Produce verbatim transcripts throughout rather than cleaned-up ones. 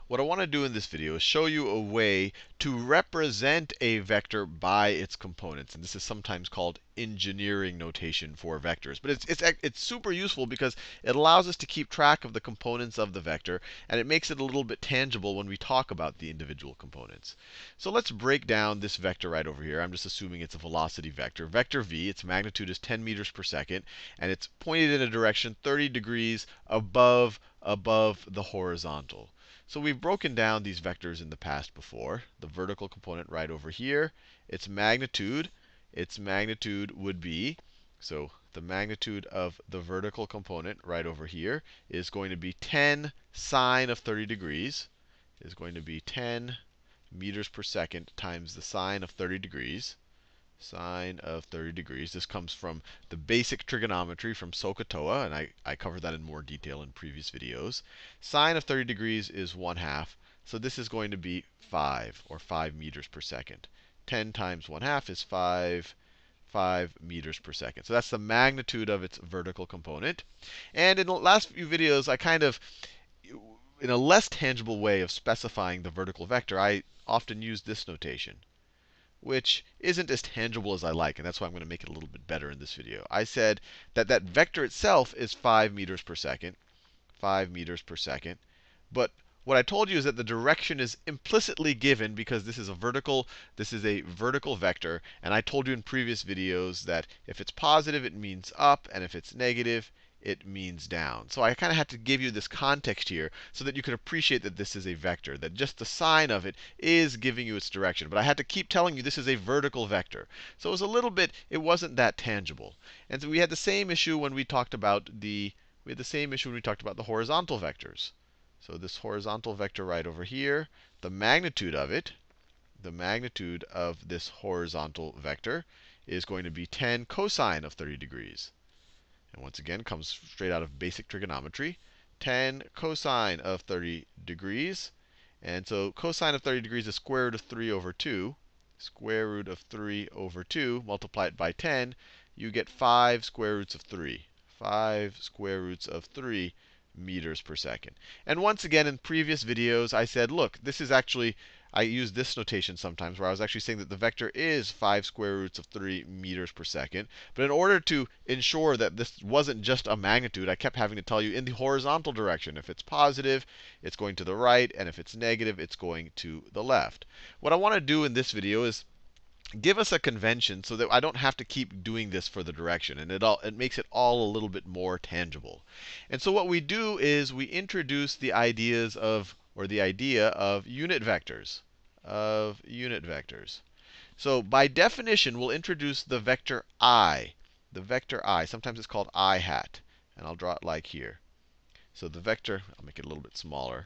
what I want to do in this video is show you a way to represent a vector by its components. And this is sometimes called engineering notation for vectors. But it's, it's, it's super useful because it allows us to keep track of the components of the vector, and it makes it a little bit tangible when we talk about the individual components. So let's break down this vector right over here. I'm just assuming it's a velocity vector. Vector v, its magnitude is ten meters per second, and it's pointed in a direction thirty degrees above, above the horizontal. So we've broken down these vectors in the past before. The vertical component right over here, its magnitude, its magnitude would be, so the magnitude of the vertical component right over here is going to be ten sine of thirty degrees, is going to be ten meters per second times the sine of thirty degrees. Sine of thirty degrees. This comes from the basic trigonometry from SOHCAHTOA, and I, I covered that in more detail in previous videos. Sine of thirty degrees is one half, so this is going to be five, or five meters per second. ten times one half is five, five meters per second. So that's the magnitude of its vertical component. And in the last few videos, I kind of, in a less tangible way of specifying the vertical vector, I often use this notation, which isn't as tangible as I like, and that's why I'm going to make it a little bit better in this video. I said that that vector itself is five meters per second, five meters per second. But what I told you is that the direction is implicitly given because this is a vertical, this is a vertical vector, and I told you in previous videos that if it's positive, it means up, and if it's negative, it means down. So I kind of had to give you this context here so that you could appreciate that this is a vector, that just the sign of it is giving you its direction. But I had to keep telling you this is a vertical vector. So it was a little bit, it wasn't that tangible. And so we had the same issue when we talked about the, we had the same issue when we talked about the horizontal vectors. So this horizontal vector right over here, the magnitude of it, the magnitude of this horizontal vector is going to be ten cosine of thirty degrees. And once again, comes straight out of basic trigonometry. ten cosine of thirty degrees. And so cosine of thirty degrees is square root of three over two. Square root of three over two, multiply it by ten, you get five square roots of three. five square roots of three meters per second. And once again, in previous videos, I said, look, this is actually, I use this notation sometimes where I was actually saying that the vector is five square roots of three meters per second. But in order to ensure that this wasn't just a magnitude, I kept having to tell you in the horizontal direction. If it's positive, it's going to the right, and if it's negative, it's going to the left. What I want to do in this video is give us a convention so that I don't have to keep doing this for the direction. And it, all, it makes it all a little bit more tangible. And so what we do is we introduce the ideas of, or the idea of unit vectors, of unit vectors. So by definition, we'll introduce the vector I, the vector I. Sometimes it's called I hat. And I'll draw it like here. So the vector, I'll make it a little bit smaller.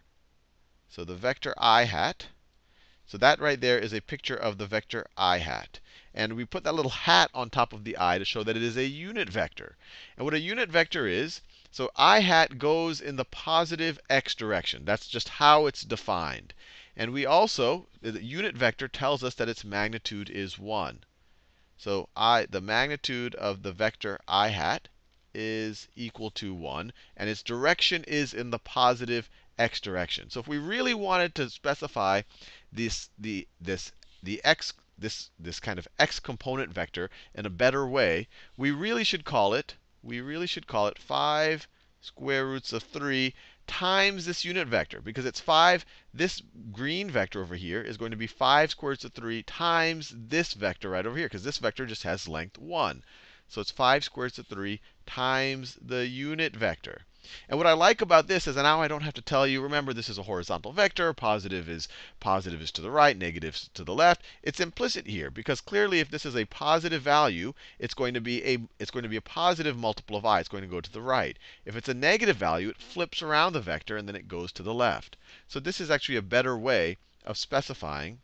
So the vector I hat. So that right there is a picture of the vector I hat. And we put that little hat on top of the I to show that it is a unit vector. And what a unit vector is, so I hat goes in the positive x direction. That's just how it's defined. And we also, the unit vector tells us that its magnitude is one. So I, the magnitude of the vector I hat is equal to one. And its direction is in the positive x direction. So if we really wanted to specify this, the, this, the x, this, this kind of x component vector in a better way, we really should call it, we really should call it five square roots of three times this unit vector. Because it's five, this green vector over here is going to be five square roots of three times this vector right over here. Because this vector just has length one. So it's five square roots of three times the unit vector. And what I like about this is that now I don't have to tell you, remember, this is a horizontal vector. Positive is positive is to the right, negative is to the left. It's implicit here because clearly if this is a positive value, it's going to be a it's going to be a positive multiple of I. It's going to go to the right. If it's a negative value, it flips around the vector and then it goes to the left. So this is actually a better way of specifying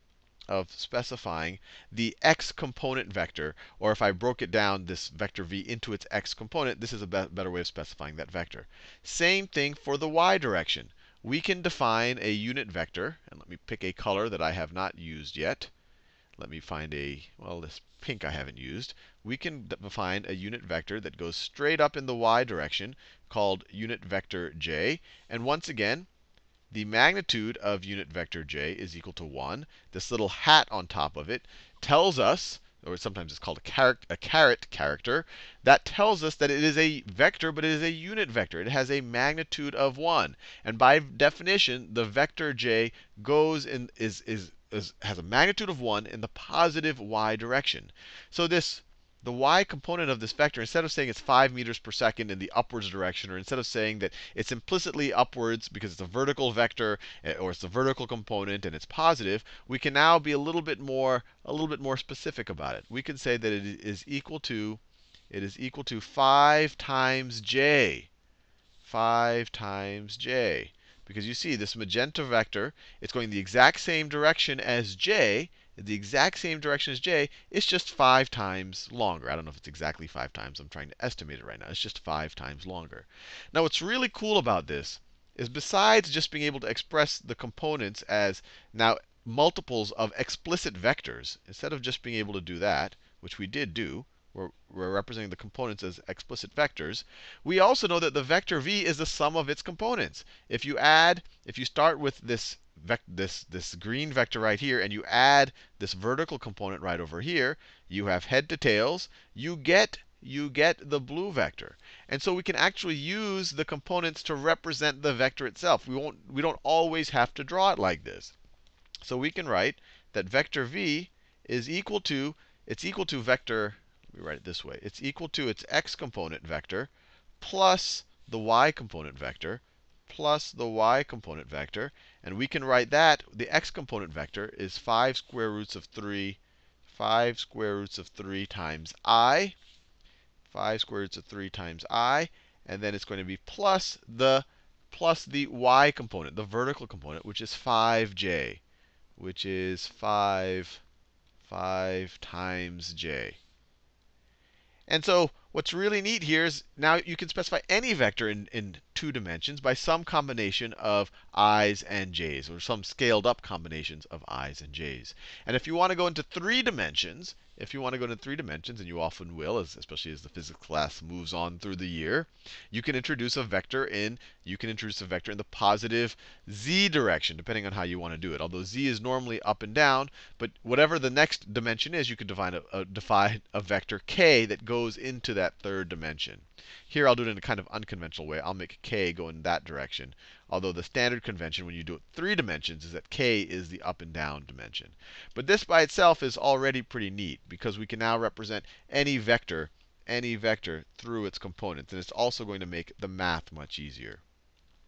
of specifying the x component vector. Or if I broke it down, this vector v, into its x component, this is a be better way of specifying that vector. Same thing for the y direction. We can define a unit vector. And let me pick a color that I have not used yet. Let me find a, well, this pink I haven't used. We can define a unit vector that goes straight up in the y direction called unit vector j. And once again, the magnitude of unit vector j is equal to one. This little hat on top of it tells us, or sometimes it's called a caret, a caret character, that tells us that it is a vector, but it is a unit vector. It has a magnitude of one. And by definition, the vector j goes in is is, is has a magnitude of one in the positive y direction. So this the y component of this vector, instead of saying it's five meters per second in the upwards direction, or instead of saying that it's implicitly upwards because it's a vertical vector, or it's a vertical component and it's positive, we can now be a little bit more a little bit more specific about it. We can say that it is equal to it is equal to five times j. five times j. Because you see, this magenta vector, it's going the exact same direction as j, the exact same direction as j, it's just five times longer. I don't know if it's exactly five times. I'm trying to estimate it right now. It's just five times longer. Now, what's really cool about this is besides just being able to express the components as now multiples of explicit vectors, instead of just being able to do that, which we did do, we're, we're representing the components as explicit vectors, we also know that the vector v is the sum of its components. If you add, if you start with this this this green vector right here, and you add this vertical component right over here, you have head to tails, you get you get the blue vector. And so we can actually use the components to represent the vector itself. We won't we don't always have to draw it like this. So we can write that vector v is equal to, it's equal to vector, let me write it this way. It's equal to its x component vector plus the y component vector plus the y component vector. And we can write that the x component vector is five square roots of three, five square roots of three times I, five square roots of three times I, and then it's going to be plus the plus the y component, the vertical component, which is five j, which is five, five times j. And so what's really neat here is now you can specify any vector in, in two dimensions by some combination of i's and j's, or some scaled up combinations of i's and j's. And if you want to go into three dimensions, if you want to go into three dimensions, and you often will, as, especially as the physics class moves on through the year, you can introduce a vector in you can introduce a vector in the positive z direction, depending on how you want to do it. Although z is normally up and down, but whatever the next dimension is, you can define a, a, define a vector k that goes into that third dimension. Here I'll do it in a kind of unconventional way. I'll make k go in that direction. Although the standard convention when you do it three dimensions is that k is the up and down dimension. But this by itself is already pretty neat because we can now represent any vector, any vector through its components. And it's also going to make the math much easier.